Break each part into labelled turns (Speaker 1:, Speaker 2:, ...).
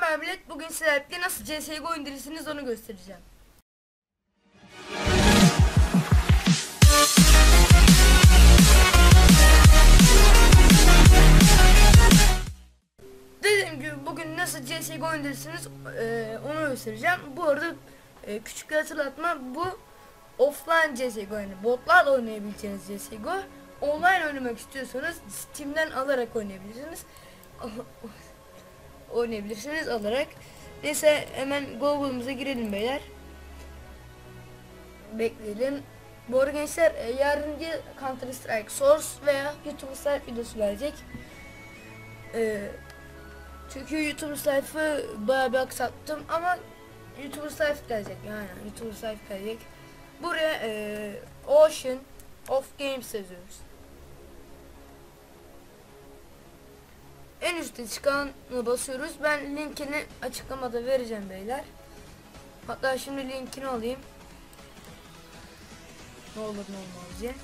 Speaker 1: ben Bilet. Bugün sizlerle nasıl CSGO indirirsiniz onu göstereceğim. Dediğim gibi bugün nasıl CSGO indirirsiniz onu göstereceğim. Bu arada küçük bir hatırlatma, bu offline CSGO, yani botlarla oynayabileceğiniz CSGO. Online oynamak istiyorsanız Steam'den alarak oynayabilirsiniz. Alarak. Neyse hemen Google'ımıza girelim beyler. Bekleyelim. Bu arada gençler yarın bir Counter Strike Source veya YouTube Live videosu gelecek. Çünkü YouTube Live'ı bayağı bir aksattım ama YouTube Live gelecek, yani YouTube Live gelecek. Buraya Ocean of Games yazıyoruz. En üstte çıkanı basıyoruz. Ben linkini açıklamada vereceğim beyler. Hatta şimdi linkini alayım. Ne olur ne olmaz diye.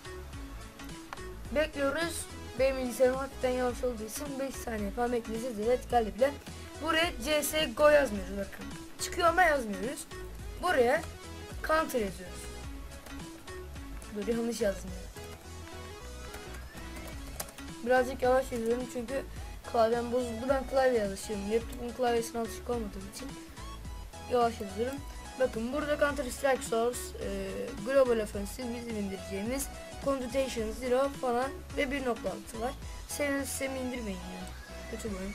Speaker 1: Bekliyoruz. Benim bilgisayarım hafiften yavaş olduğu için 5 saniye falan bekleyeceğiz. Evet, geldi bile. Buraya CSGO yazmıyoruz, bakın. Çıkıyor ama yazmıyoruz. Buraya Counter yazıyoruz. Böyle yanlış yazdım yani. Birazcık yavaş yazıyorum çünkü klavyem bozuldu. Ben klavyeye alışıyorum. Laptopun klavyesine alışık olmadığım için yavaş yazıyorum. Bakın burada Counter Strike Source, Global Offensive bizim indireceğimiz, Condutation Zero falan ve 1.6 var. Senin sistemi indirmeyin ya. Kötü oyun.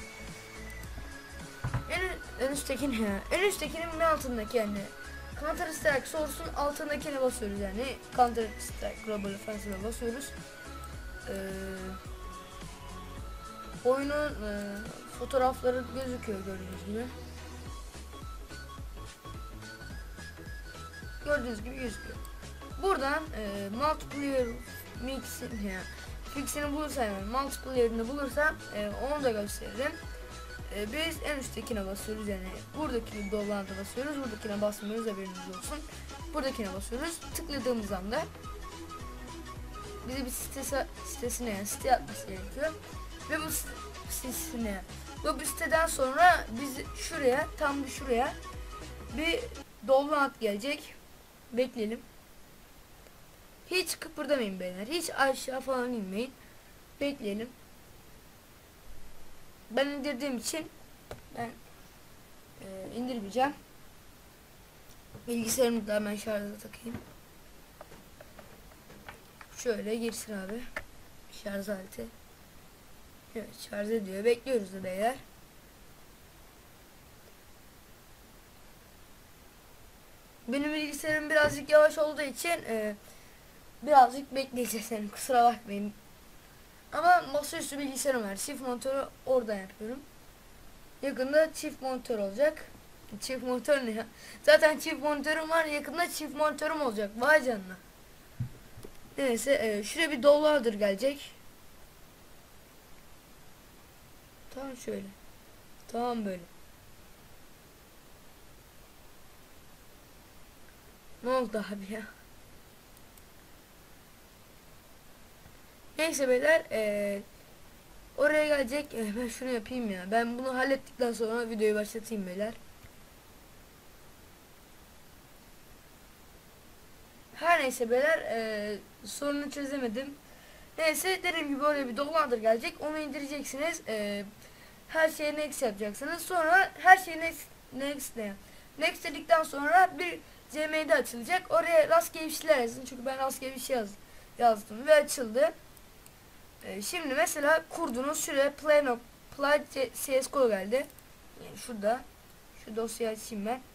Speaker 1: En üsttekini ya. En üsttekinin ve altındaki, yani Counter Strike Source'un altındakine basıyoruz, yani Counter Strike Global Offensive'e basıyoruz. Oyunun fotoğrafları gözüküyor gördüğünüz gibi. Gördüğünüz gibi gözüküyor. Buradan multiplayer mix'in, yani fix'ini bulursam, yani multiplayer'ını bulursam onu da gösteririm. Biz en üsttekine basıyoruz, yani buradaki dolanda basıyoruz, buradakine basmıyoruz, haberiniz olsun. Buradakine basıyoruz. Tıkladığımız anda bize bir sitesine, yani site atması gerekiyor. Ve bu sitesine, ve bu siteden sonra biz şuraya, tam şuraya bir download gelecek. Bekleyelim. Hiç kıpırdamayın beyler. Hiç aşağı falan inmeyin. Bekleyelim. Ben indirdiğim için ben indirmeyeceğim. Bilgisayarımı da hemen şarja takayım. Şöyle girsin abi. Şarj aleti. Evet, şarj ediyor. Bekliyoruz da beyler. Benim bilgisayarım birazcık yavaş olduğu için birazcık bekleyeceğiz, yani kusura bakmayın. Ama masaüstü bilgisayarım var. Çift monitörü oradan yapıyorum. Yakında çift monitör olacak. Çift monitör ne ya? Zaten çift monitörüm var. Yakında çift monitörüm olacak. Vay canına. Neyse şuraya bir downloader gelecek. Tamam şöyle. Tamam böyle. Ne oldu abi ya? Neyse beyler, oraya gelecek. Ben şunu yapayım ya. Ben bunu hallettikten sonra videoyu başlatayım beyler. Her neyse beyler, sorunu çözemedim. Neyse, dediğim gibi oraya bir downloader gelecek. Onu indireceksiniz. Her şeyi next yapacaksınız. Sonra her şeyi next dedikten sonra bir CMD açılacak. Oraya rastgele bir şeyler yazın. Çünkü ben rastgele bir şey yazdım ve açıldı. Şimdi mesela kurdunuz, şuraya play CSGO geldi. Yani şurada. Şu dosyayı açayım ben.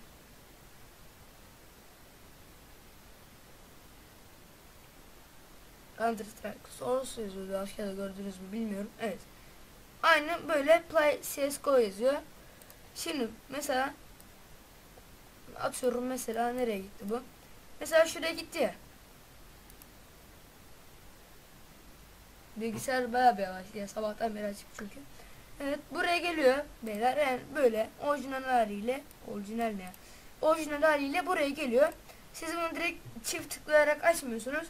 Speaker 1: Counter Strike Source yazıyordu. Aşağıda gördünüz mü bilmiyorum. Evet. Aynen böyle play CSGO yazıyor. Şimdi mesela atıyorum, mesela nereye gitti bu? Mesela şuraya gitti ya. Bilgisayar bayağı bir yavaş ya, sabahtan beri açık çünkü. Evet, buraya geliyor beyler, yani böyle orijinal haliyle buraya geliyor. Siz bunu direkt çift tıklayarak açmıyorsunuz.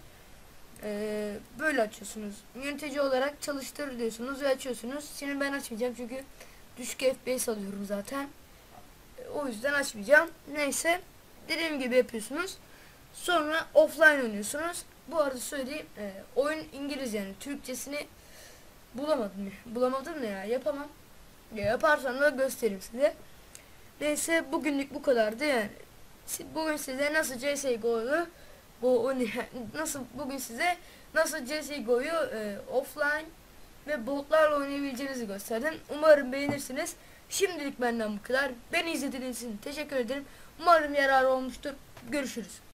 Speaker 1: Böyle açıyorsunuz. Yönetici olarak çalıştır diyorsunuz ve açıyorsunuz. Şimdi ben açmayacağım çünkü düşük FPS alıyorum zaten. O yüzden açmayacağım. Neyse, dediğim gibi yapıyorsunuz. Sonra offline oynuyorsunuz. Bu arada söyleyeyim, oyun İngiliz, yani Türkçesini bulamadım ya, yapamam. Yaparsam da göstereyim size. Neyse, bugünlük bu kadardı yani. Bugün size nasıl CSGO'yu nasıl CSGO'yu offline ve botlarla oynayabileceğinizi gösterdim. Umarım beğenirsiniz. Şimdilik benden bu kadar. Beni izlediğiniz için teşekkür ederim. Umarım yararı olmuştur. Görüşürüz.